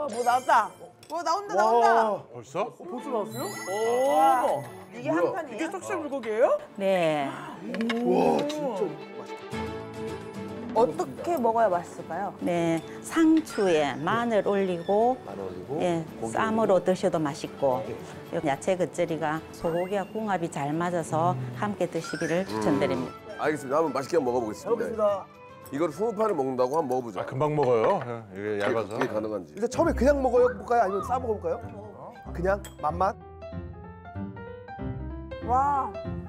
와, 뭐 나왔다. 뭐 나온다, 나온다. 벌써? 벌써 나왔어요? 오, 이게 한 판이에요? 이게 석쇠 불고기예요? 네. 와, 진짜 맛있다. 어떻게 먹어야 맛있을까요? 네. 상추에 마늘 올리고, 마늘 올리고, 예, 고기 쌈으로 드셔도 맛있고, 야채 겉절이가 소고기와 궁합이 잘 맞아서 함께 드시기를 추천드립니다. 알겠습니다. 한번 맛있게 한번 먹어보겠습니다. 먹겠습니다. 이걸 20판을 먹는다고 한번 먹어보자. 아, 금방 먹어요. 이게 얇아서. 그게 가능한지. 일단 처음에 그냥 먹어볼까요? 아니면 싸 먹어볼까요? 그냥 맛맛? 와,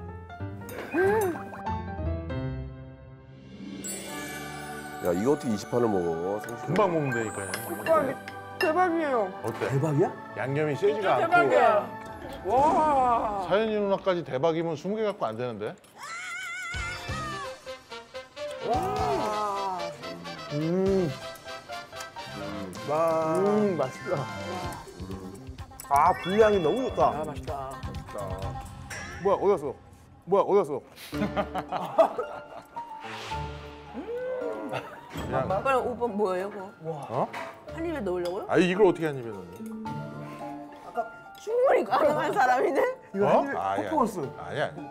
야, 이거 어떻게 20판을 먹어? 성실히. 금방 먹는다니까요. 대박이에요. 어때? 대박이야? 양념이 세지가 않고. 대박이야. 와. 사연이 누나까지 대박이면 20개 갖고 안 되는데? 맛있다. 아, 분량이 너무 좋다. 아, 맛있다. 뭐야, 어디 갔어? 뭐야, 어디 갔어? 그럼 오빠 뭐예요, 그거? 어? 한 입에 넣으려고요? 아, 이걸 어떻게 한 입에 넣니? 충분히 가능한 사람이네? 이거 한 입에 아니, 콕 먹었어. 아니, 아니.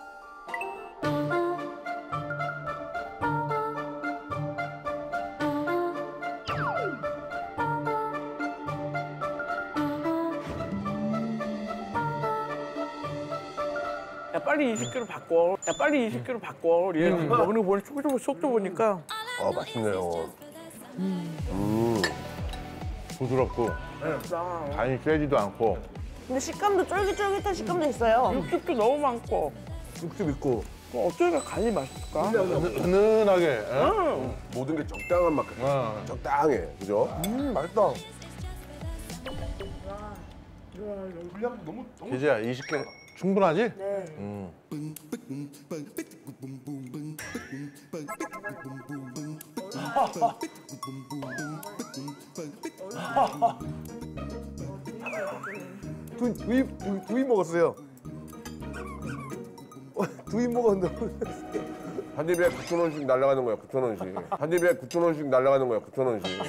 야 빨리 20kg 바꿔. 야 빨리 20kg 바꿔. 얘 먹는 거 보니 속도 보니까. 아, 맛있네요. 부드럽고, 간이 세지도 않고. 근데 식감도 쫄깃쫄깃한 식감도 있어요. 육즙도 너무 많고. 육즙 있고. 어쩌니까 간이 맛있을까? 은은하게. 예? 모든 게 적당한 맛 같아. 어. 적당해. 그죠? 맛있다. 분량 너무 기재야, 20개 충분하지? 네. 두입 먹었어요. 두입 먹었는데. 한 입에 9,000원씩 날아가는 거야, 9,000원씩. 한 입에 9,000원씩 날아가는 거야, 9,000원씩.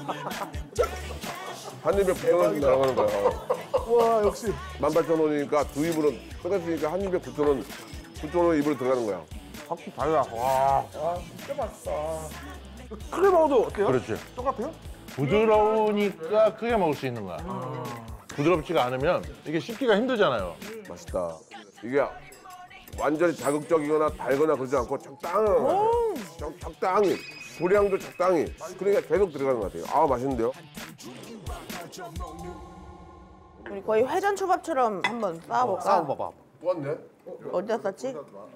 한 입에 9,000원씩 날아가는 거야. 와, 역시. 18,000원이니까 두 입으로 쏟았으니까 한 입에 9,000원, 9,000원 입으로 들어가는 거야. 확실히 달라. 와. 진짜 맛있다. 크게 먹어도 어때요? 그렇지. 똑같아요? 부드러우니까 크게 먹을 수 있는 거야. 부드럽지가 않으면 이게 씹기가 힘들잖아요. 맛있다. 이게 완전히 자극적이거나 달거나 그러지 않고 적당히. 소량도 적당히. 그러니까 계속 들어가는 것 같아요. 아, 맛있는데요? 우리 거의 회전 초밥처럼 한번 싸워볼까? 싸워봐봐. 또 왔네? 어디다 쌌지?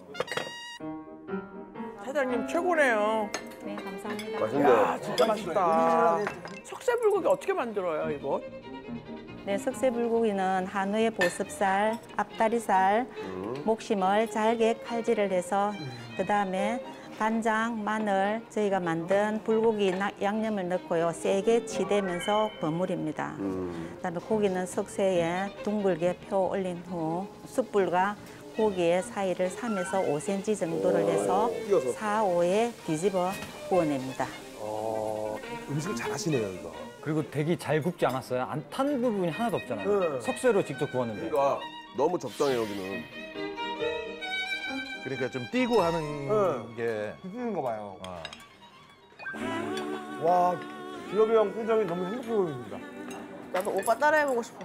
사장님 최고네요. 네, 감사합니다. 맛있네요. 아 진짜 맛있다. 석쇠 불고기 어떻게 만들어요 이거? 네, 석쇠불고기는 한우의 보습살, 앞다리살, 목심을 잘게 칼질을 해서 그다음에 간장, 마늘 저희가 만든 불고기 양념을 넣고요. 세게 치대면서 버무립니다. 그다음에 고기는 석쇠에 둥글게 펴 올린 후 숯불과 고기의 사이를 3에서 5cm 정도를 해서 4, 5에 뒤집어 구워냅니다. 음식을 잘하시네요, 이거. 그리고 되게 잘 굽지 않았어요? 안 탄 부분이 하나도 없잖아요. 석쇠로 직접 구웠는데. 그러니까 너무 적당해, 여기는. 그러니까 좀 띄고 하는 게. 드시는 거 봐요. 어. 와, 기업이 형 표정이 너무 행복해 보입니다. 나도 오빠 따라해보고 싶어.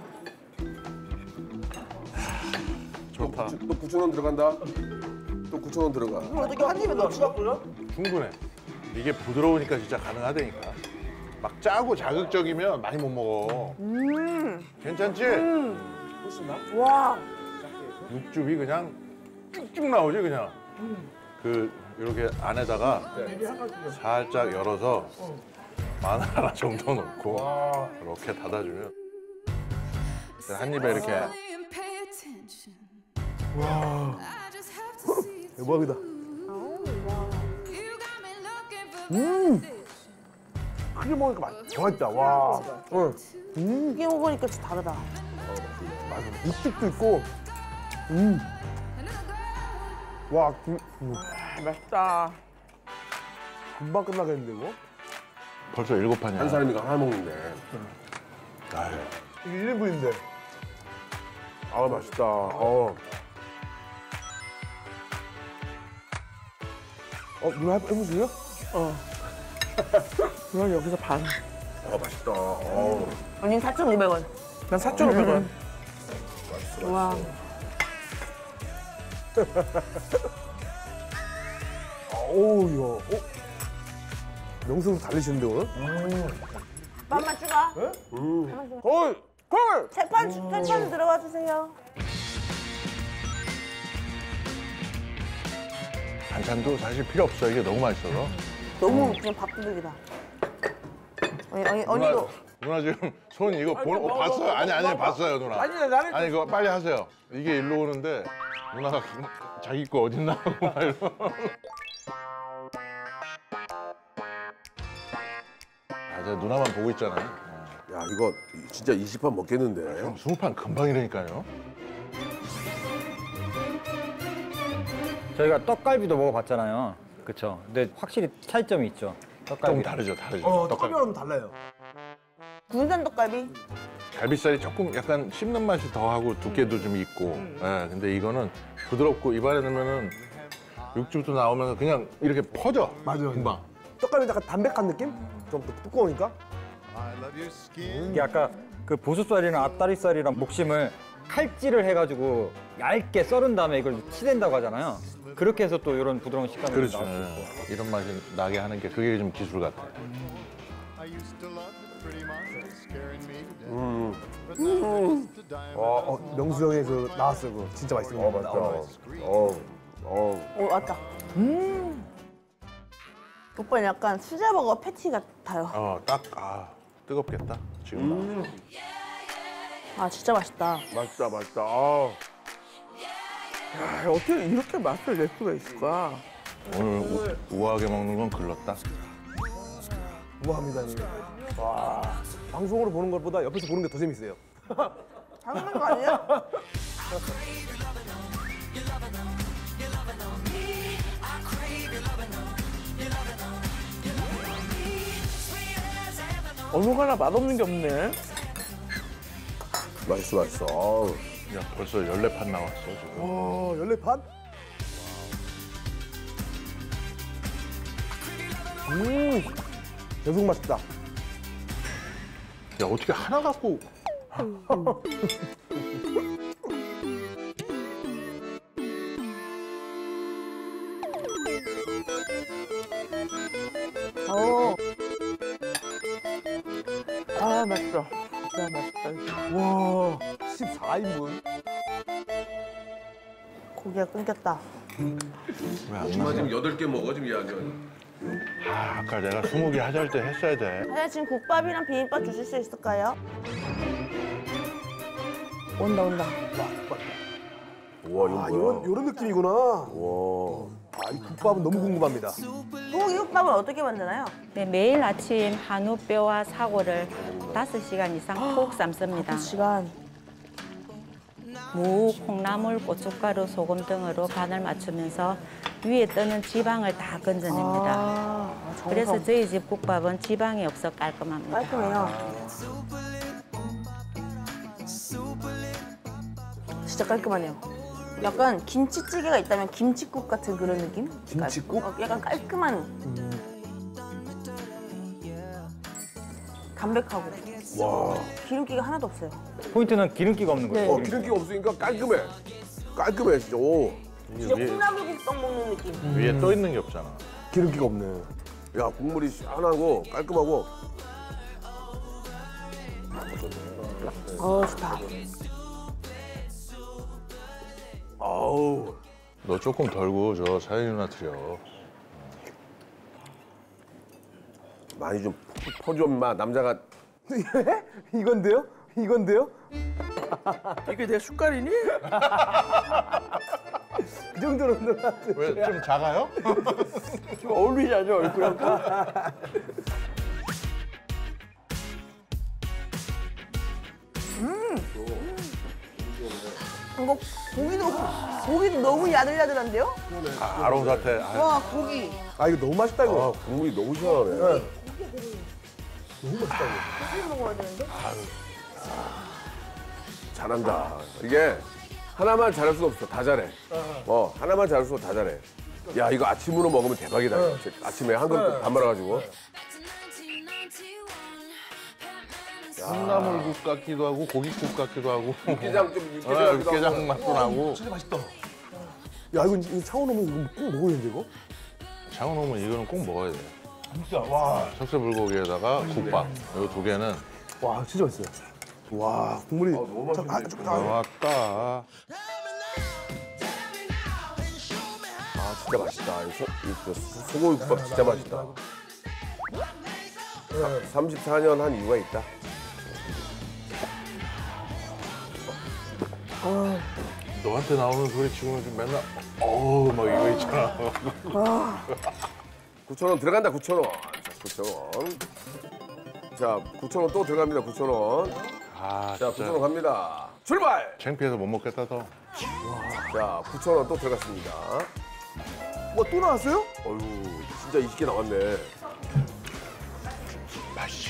좋다. 또 9,000원 들어간다. 또 9,000원 들어가. 그럼 어떻게 한 입에 넣지? 충분해. 이게 부드러우니까 진짜 가능하다니까. 막 짜고 자극적이면 많이 못 먹어. 괜찮지? 훨씬 나? 와, 육즙이 그냥 쭉쭉 나오지 그냥. 그 이렇게 안에다가 살짝 열어서 마늘 하나 정도 넣고 이렇게 닫아주면 한 입에 이렇게. 와, 대박이다. 크게 먹으니까 더 맛있다. 와. 이게 먹으니까 진짜 다르다. 맞아. 육즙도 있고. 와, 맛있다. 금방 끝나겠는데, 이거? 벌써 7판이야. 한 사람이 하나 먹는데. 아유, 이게 1인분인데. 아 맛있다. 누나 해보세요? 그럼 여기서 반. 맛있다. 아니 4,500원. 난 4,500원. 와. 오우, 이거. 명수는 달리시는데, 오늘? 밥만 추가. 콜! 콜! 철판 들어와 주세요. 반찬도 사실 필요 없어. 이게 너무 맛있어서. 너무 그냥 밥도둑이다. 아니 누나, 이거 누나 지금 손 이거 봤어요? 아니 봤어요 누나. 아니 나는 아니 이거 빨리 하세요. 이게 일로 오는데 누나가 자기 거 어딨나 하고 막 이러. 아, 제가 누나만 보고 있잖아요. 야 이거 진짜 20판 먹겠는데. 형 20판 금방이라니까요. 저희가 떡갈비도 먹어봤잖아요. 그쵸? 근데 확실히 차이점이 있죠. 좀 떡갈비. 다르죠. 떡갈비랑 달라요. 군산 떡갈비. 갈비살이 조금 약간 씹는 맛이 더하고 두께도 좀 있고. 예, 근데 이거는 부드럽고 입안에 넣으면은 육즙도 나오면서 그냥 이렇게 퍼져. 맞아요. 금방. 떡갈비 약간 담백한 느낌? 좀 두꺼우니까? 이게 아까 그 보수살이랑 앞다리살이랑 목심을 칼질을 해가지고 얇게 썰은 다음에 이걸 치댄다고 하잖아요. 그렇게 해서 또 이런 부드러운 식감이 그렇죠. 나올 수 있고. 예. 이런 맛이 나게 하는 게 그게 좀 기술 같아. 명수 형의 그 나왔어요, 그거. 진짜 맛있어요. 맛있다. 오 왔다. 오빠는 약간 수제버거 패티 같아요. 뜨겁겠다. 지금. 아 진짜 맛있다. 맛있다. 야, 어떻게 이렇게 맛을 낼 수가 있을까? 오늘 우아하게 먹는 건 글렀다. 우아합니다, 형님. 와, 방송으로 보는 것보다 옆에서 보는 게 더 재밌어요. 당연한 거 아니에요? 어느 가나 맛없는 게 없네. 맛있어. 야, 벌써 14판 나왔어, 지금. 연례판? 계속 맛있다. 야, 어떻게 하나 갖고. 아 맛있어. 진짜 맛있다. 이거. 와, 14인분. 고기가 끊겼다. 왜안 지금 나와? 8개 먹어 지금 야. 아까 내가 20개 하자 때 했어야 돼. 사장님 지금 국밥이랑 비빔밥 주실 수 있을까요? 온다. 와 이거 아, 뭐야? 요런 느낌이구나. 와. 아, 이 국밥은 너무 궁금합니다. 소고기 국밥은 어떻게 만드나요? 네, 매일 아침 한우 뼈와 사고를 5시간 이상 푹 삶습니다. 시간. 무, 콩나물, 고춧가루, 소금 등으로 간을 맞추면서 위에 뜨는 지방을 다 건져냅니다. 정성. 그래서 저희 집 국밥은 지방이 없어 깔끔합니다. 깔끔해요. 진짜 깔끔하네요. 약간 김치찌개가 있다면 김치국 같은 그런 느낌? 김치국? 약간 깔끔한. 담백하고. 와. 기름기가 하나도 없어요. 포인트는 기름기가 없는 거예요. 네. 기름기가 없으니까 깔끔해 진짜. 오. 진짜 콩나물국떡 먹는 느낌. 위에 떠 있는 게 없잖아. 기름기가 없네. 야 국물이 시원하고 깔끔하고. 좋다. 아우. 너 조금 덜고 저 사연이 누나 드려. 많이 좀 퍼줘 인마 남자가. 이건데요? 이게 내 숟갈이니? 그 정도로 누나한테. 왜 좀 작아요? 좀 어울리지 않냐 얼굴하고? 이거 고기도 너무 야들야들한데요? 아롱 사태. 와 고기. 아, 이거 너무 맛있다, 이거. 국물이 너무 시원하네. 고기 먹어야 되는데? 잘한다. 이게 하나만 잘할 수가 없어. 다 잘해. 하나만 잘할 수가 다 잘해. 야, 이거 아침으로 먹으면 대박이다. 아침에 한 그릇 밥 말아가지고. 콩나물국 같기도 하고 고깃국 같기도 하고 육개장 좀 육개장 육개장 맛도 나고. 진짜 맛있다. 야, 이거 창원 오면 이거 꼭 먹어야겠는데, 이거? 장어 오면 이거는 꼭 먹어야 돼. 진짜, 와. 석쇠 불고기에다가 국밥. 이 두 개는 와, 진짜 맛있어요. 와, 국물이. 너무 맛있네. 나왔다. 아, 진짜 맛있다. 이 소고기국밥 진짜 맛있다. 34년 한 이유가 있다. 너한테 나오는 소리 치고는 좀 맨날 어우 막 이거 있잖아. 9,000원 들어간다. 9,000원. 자, 9,000원. 자, 9,000원 또 들어갑니다. 9,000원. 아 자, 진짜 9,000원 갑니다. 출발! 창피해서 못 먹겠다 더. 자, 9,000원 또 들어갔습니다. 또 나왔어요? 어휴, 진짜 20개 나왔네. 맛있어.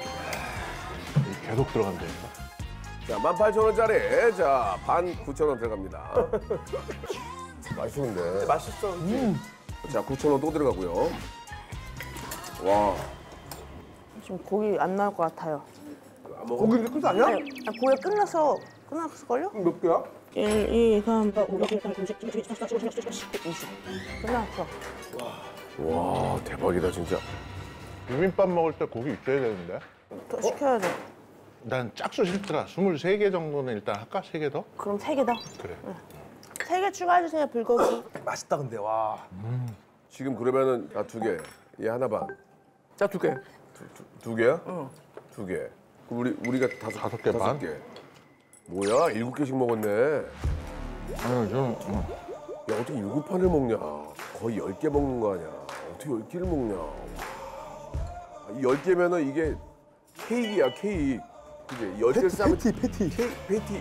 계속 들어간다니까. 자, 18,000원짜리. 자, 반 9,000원 들어갑니다. 맛있어, 근데. 맛있어. 자, 9,000원 또 들어가고요. 와. 지금 고기 안 나올 것 같아요. 안 먹어? 고기 이렇게 끝 아니야? 아니, 고기 끝났을걸요? 몇 개야? 1, 2, 3, 4, 5, 6, 7, 8, 9, 10, 11, 12, 13, 14, 15, 16, 17, 18, 19, 20. 끝났어. 와, 대박이다, 진짜. 비빔밥 먹을 때 고기 있어야 되는데. 더 시켜야 돼. 난 짝수 싫더라. 23개 정도는 일단 할까? 3개 더? 그럼 3개 더. 그래. 3개 추가해주세요, 불고기. 맛있다, 근데, 와. 지금 그러면은, 아, 2개. 얘 하나 반. 자, 2개. 두 개야? 응. 2개. 그럼 우리가 다섯 개 반? 개. 뭐야? 7개씩 먹었네. 아니 좀 야, 어떻게 7판을 먹냐? 거의 10개 먹는 거 아니야? 어떻게 10개를 먹냐? 이 10개면은 이게 케이크야, 케이크. 그지? 10개 싸면 패티. 페이티.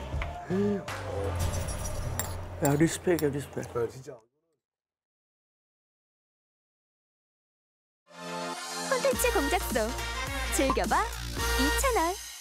야, 리스펙이야, 리스펙. 진짜. 콘텐츠 공작소 즐겨봐 이채널.